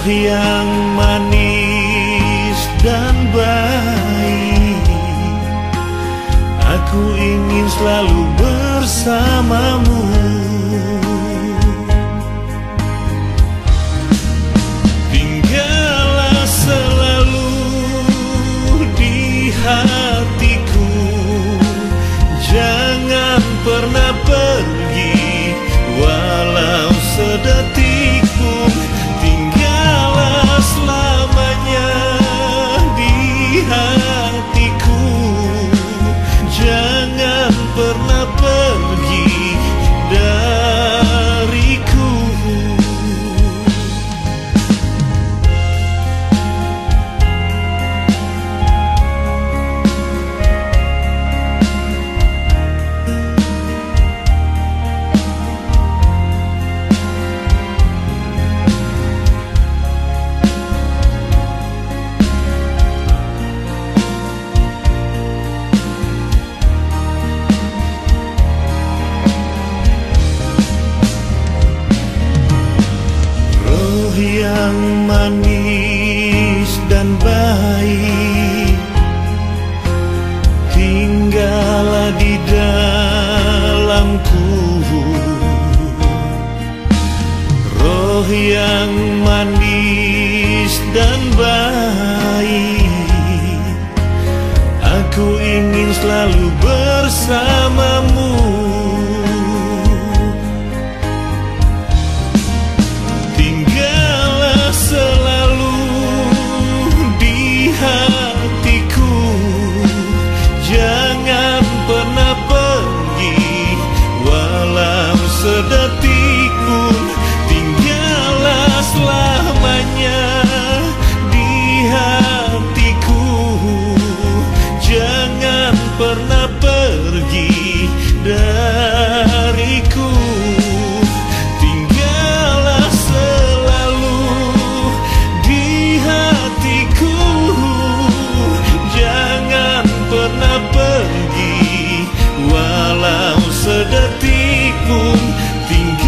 yang manis dan baik, aku ingin selalu bersamamu. Tinggallah selalu di hatiku, jangan pernah pergi walau sedetik pun. Tinggallah selamanya di hatiku, jangan pernah pergi dariku. Yang manis dan baik, tinggallah di dalamku. Roh yang manis dan baik, aku ingin selalu bersamamu. Selalu di hatiku, jangan pernah pergi walau sedetik pun. Tinggallah selamanya di hatiku, jangan pernah pergi dariku. Pergi walau sedetik pun.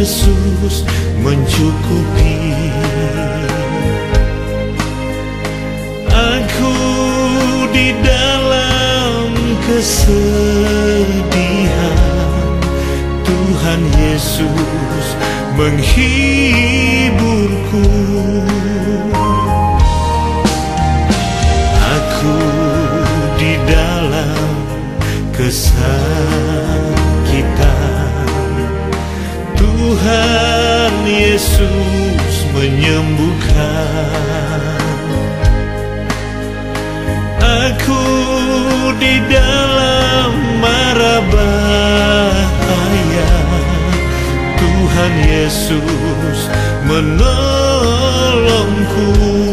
Yesus mencukupi. Aku di dalam kesedihan, Tuhan Yesus menghiburku. Aku di dalam kesakitan, Tuhan Yesus menyembuhkan. Aku di dalam mara bahaya, Tuhan Yesus menolongku.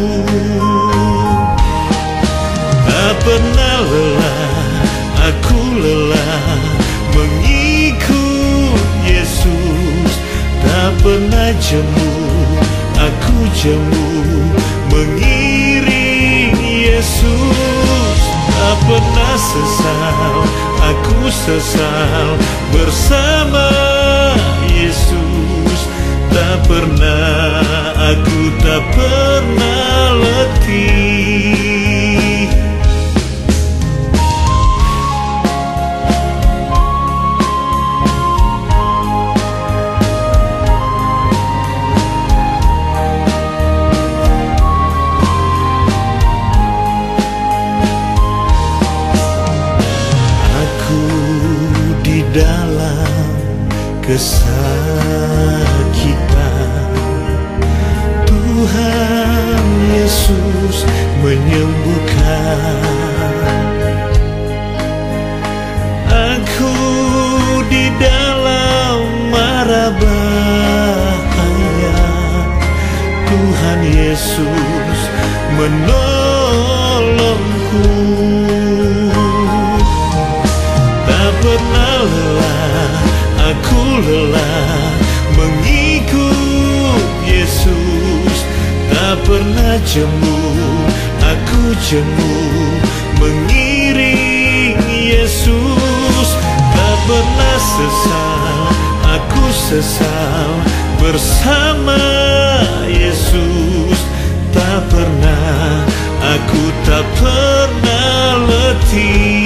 Tak pernah lelah, aku lelah mengikut Yesus. Tak pernah jemu, aku jemu mengiring Yesus. Tak pernah sesal, aku sesal bersama Yesus. Tak pernah, aku tak pernah letih. Dalam kesakitan, Tuhan Yesus menyembuhkan. Aku di dalam mara bahaya, Tuhan Yesus menolongku. Tak pernah lelah, aku lelah mengikut Yesus. Tak pernah jemu, aku jemu mengiring Yesus. Tak pernah sesal, aku sesal bersama Yesus. Tak pernah, aku tak pernah letih.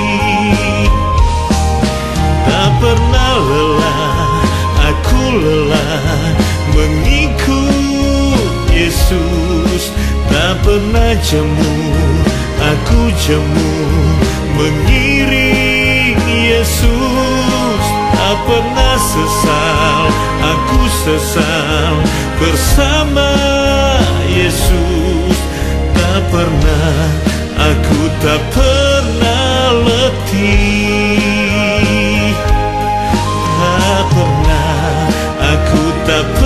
Tak pernah lelah, aku lelah mengikut Yesus. Tak pernah jemu, aku jemu mengiring Yesus. Tak pernah sesal, aku sesal bersama Yesus. Tak pernah, aku tak pernah letih. Tak pernah, aku tak